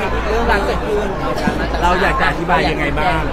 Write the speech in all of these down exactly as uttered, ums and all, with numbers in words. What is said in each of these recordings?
สิ่งที่เรื่องราวเกิดขึ้นเราอยากจะอธิบายยังไงบ้าง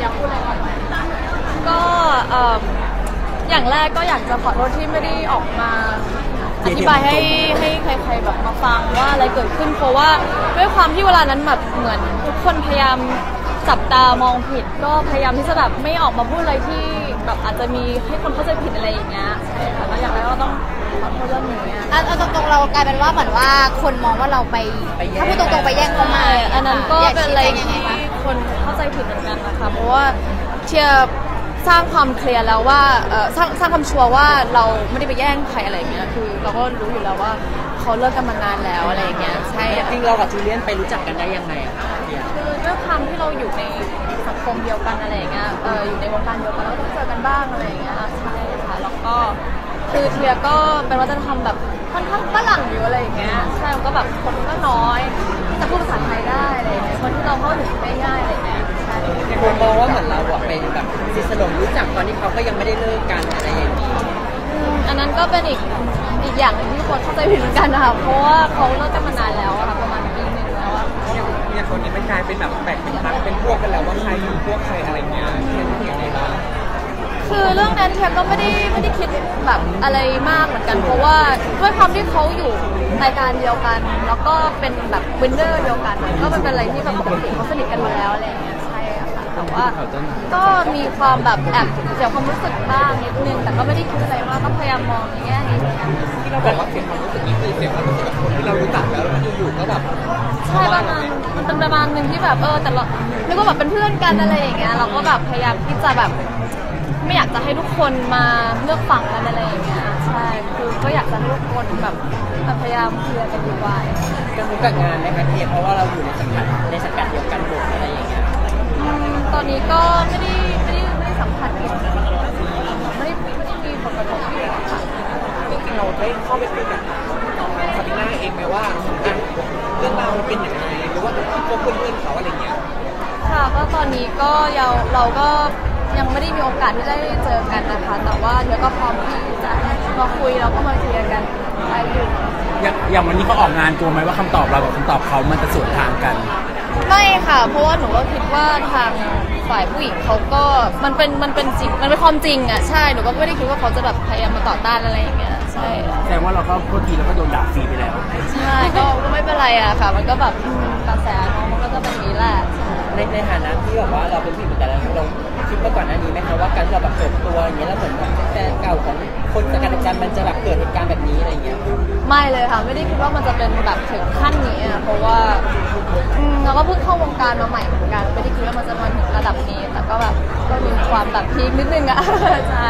ก็อย่างแรกก็อยากจะขอโทษที่ไม่ได้ออกมาอธิบายให้ให้ใครๆแบบมาฟังว่าอะไรเกิดขึ้นเพราะว่าด้วยความที่เวลานั้นแบบเหมือนทุกคนพยายามจับตามองผิดก็พยายามที่จะแบบไม่ออกมาพูดอะไรที่แบบอาจจะมีให้คนเข้าใจผิดอะไรอย่างเงี้ยใช่ค่ะแล้วอย่างไรก็ต้องขอโทษเรื่องนี้อ่ะเอาตรงๆเรากลายเป็นว่าเหมือนว่าคนมองว่าเราไปถ้าพูดตรงๆไปแย่งเขามาอันนั้นก็เป็นอะไรที่คนเข้าใจผิดเหมือนกันนะคะเพราะว่าเชียร์สร้างความเคลียร์แล้วว่าสร้างสร้างความชัวร์ว่าเราไม่ได้ไปแย่งใครอะไรอย่างเงี้ยคือเราก็รู้อยู่แล้วว่าเขาเลิกกันมานานแล้วอะไรอย่างเงี้ยใช่จริงเรากับจูเลียนไปรู้จักกันได้ยังไงอะคะคือด้วยความที่เราอยู่ในสังคมเดียวกันอะไรอย่างเงี้ยเอออยู่ในวงการเดียวกันเราก็ต้องเจอกันบ้างอะไรอย่างเงี้ยใช่ค่ะแล้วก็คือเทียก็เป็นวัฒนธรรมแบบค่อนข้างฝรั่งอยู่อะไรอย่างเงี้ยใช่ก็แบบคนก็น้อยจะพูดภาษาไทยได้อะไรอย่างเงี้ยคนที่เราเข้าถึงได้ง่ายอะไรอย่างเงี้ยใช่คนมองว่าเหมือนเราอะเป็นแบบสิสนมรู้จักตอนที่เขาก็ยังไม่ได้เลิกกันอะไรอย่างนี้อันนั้นก็เป็นอีกอีกอย่างนึงที่คนเข้าใจผิดเหมือนกันนะคะเพราะว่าเขาเลิกกันมานานแล้วค่ะประมาณปีนึงแล้วอะเนี่ยคนนี้ไม่กลายเป็นแบบแบ่งเป็นพักเป็นพวกกันแล้วว่าใครอยู่พวกใครอะไรเงี้ยเทียนอย่างไรบ้างคือเรื่องนั้นเทียก็ไม่ได้ไม่ได้คิดแบบอะไรมากเหมือนกันเพราะว่าด้วยความที่เขาอยู่รายการเดียวกันแล้วก็เป็นแบบวินเนอร์เดียวกันก็เป็นอะไรที่แบบปกติเขาสนิทกันมาแล้วอะไรอย่างเงี้ยใช่ค่ะแต่ว่าก็มีความแบบแอบเสียความรู้สึกบ้างนิดนึงแต่ก็ไม่ได้คิดอะไรมากก็พยายามมองในแง่นี้ที่เราบอกว่าเสียความรู้สึกนี่คือเสียความรู้สึกกับคนที่เรารู้จักแล้วแล้วอยู่ๆก็แบบใช่ประมาณมันเป็นประมาณนึงที่แบบเออแต่เรานึกว่าแบบเป็นเพื่อนกันอะไรอย่างเงี้ยเราก็แบบพยายามที่จะแบบไม่อยากจะให้ทุกคนมาเลือกฝั่งกันอะไรอย่างเงี้ยใช่คือก็อยากจะให้ทุกคนแบบพยายามเคลียร์กันดีกว่าการรู้จักงานในประเทศเพราะว่าเราอยู่ในสังกัดในสังกัดเดียวกันหมดอะไรอย่างเงี้ยตอนนี้ก็ไม่ได้ไม่ได้ไม่ได้สัมผัสไม่ได้ไม่ได้มีผลกระทบอยู่ค่ะจริงๆเราได้เข้าไปคุยกับน้องซาบิน่าเองไหมว่าเรื่องราวมันเป็นยังไงหรือว่าพวกเพื่อนๆเขาอะไรเงี้ยค่ะก็ตอนนี้ก็เราเราก็ยังไม่ได้มีโอกาสที่ได้เจอกันนะคะแต่ว่าเดี๋ยวก็พร้อมที่จะมาคุยแล้วก็มาเคลียร์กันไปอยู่อย่างวันนี้เขาออกงานกลัวไหมว่าคำตอบเรากับคำตอบเขามันจะสวนทางกันไม่ค่ะเพราะว่าหนูก็คิดว่าทางฝ่ายผู้หญิงเขาก็มันเป็นมันเป็นจริงมันเป็นความจริงอ่ะใช่หนูก็ไม่ได้คิดว่าเขาจะแบบพยายามมาต่อต้านอะไรอย่างเงี้ยใช่แสดงว่าเราก็พูดทีแล้วก็โดนด่าฟรีไปแล้วใช่ก็ไม่เป็นไรอะค่ะมันก็แบบกระแสน้องมันก็จะเป็นนี้แหละในในฐานะที่แบบว่าเราเป็นผู้หญิงแต่ละเราคิดมาก่อนหน้านี้ไหมคะว่าการที่เราแบบเปิดตัวอย่างเงี้ยแล้วเหมือนแบบแฟนเก่าของคนสังกัดกันมันจะแบบเกิดเหตุการณ์แบบนี้อะไรเงี้ยไม่เลยค่ะไม่ได้คิดว่ามันจะเป็นแบบถึงขั้นนี้อะเพราะว่าเราก็เพิ่งเข้าวงการมาใหม่เหมือนกันไม่ได้คิดว่ามันจะมาถึงระดับนี้แต่ก็แบบก็มีความแบบพีคนิดนึงอะใช่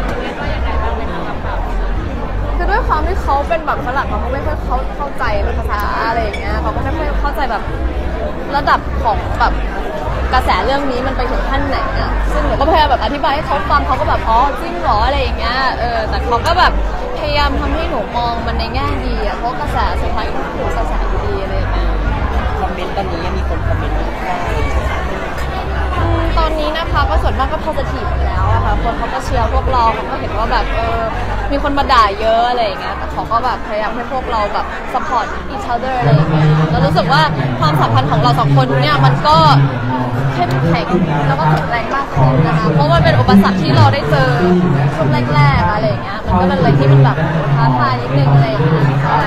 คือด้วยความที่เขาเป็นแบบฝรั่งเขาไม่ค่อยเข้าเข้าใจภาษาอะไรอย่างเงี้ยเขาก็ไม่ค่อยเข้าใจแบบระดับของแบบกระแสเรื่องนี้มันไปถึงขั้นไหนอะซึ่งหนูก็พยายามแบบอธิบายให้เขาฟังเขาก็แบบอ๋อจริงเหรออะไรอย่างเงี้ยเออแต่เขาก็แบบพยายามทำให้หนูมองมันในแง่ดีอะเพราะกระแสสุดท้ายก็คือกระแสดีอะไรอย่างเงี้ยคอมเมนต์ตอนนี้ยังมีคนคอมเมนต์ตอนนี้นะคะก็ส่วนมากก็ positive แล้วอะค่ะคนเขาก็เชียร์พวกเราเขาก็เห็นว่าแบบเออมีคนมาด่าเยอะอะไรอย่างเงี้ยแต่เขาก็แบบพยายามให้พวกเราแบบ support each other อะไรอย่างเงี้ยแล้วรู้สึกว่าความสัมพันธ์ของเราสองคนเนี่ยมันก็เข้มแข็งแล้วก็แข็งแรงมากขึ้นนะคะเพราะมันเป็นอุปสรรคที่เราได้เจอช่วงแรกๆอะไรอย่างเงี้ยมันก็เป็นอะไรที่มันแบบท้าทายนิดนึงอะไรอย่างเงี้ยใช่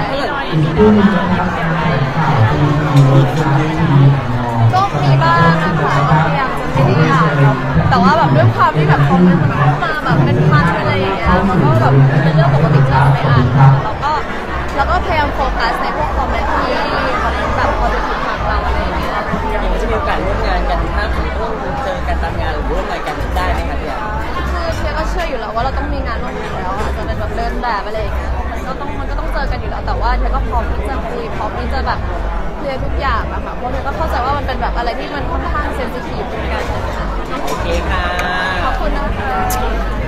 ก็มีบ้างนะคะก็พยายามจะไม่ได้อ่านแต่ว่าแบบด้วยความที่แบบคอมเมนต์มันเข้ามาแบบเป็นพันอะไรอย่างเงี้ยมันก็แบบเป็นเรื่องปกติที่เราไม่อ่านแล้วก็แล้วก็พยายามโฟกัสในพวกคอมเมนต์ที่เขาแบบพอจะถึงทางเราอะไรอย่างเงี้ยมันจะมีโอกาสร่วมงานกันถ้าถึงต้องเจอกันตามงานหรือร่วมงานกันได้ไหมคะพี่คือเชียร์ก็เชื่ออยู่แล้วว่าเราต้องมีงานร่วมกันแล้วจะเป็นแบบเดินแบบอะไรอย่างเงี้ยมันก็ต้องมันก็ต้องเจอกันอยู่แล้วแต่ว่าเชียร์ก็พร้อมที่จะคุยพร้อมที่จะแบบเคลียร์ทุกอย่างอะค่ะเพราะเชียร์ก็เข้าใจว่ามันเป็นแบบอะไรที่มันค่อนข้างเซนซิทีฟเหมือนกันโอเคค่ะขอบคุณนะคะ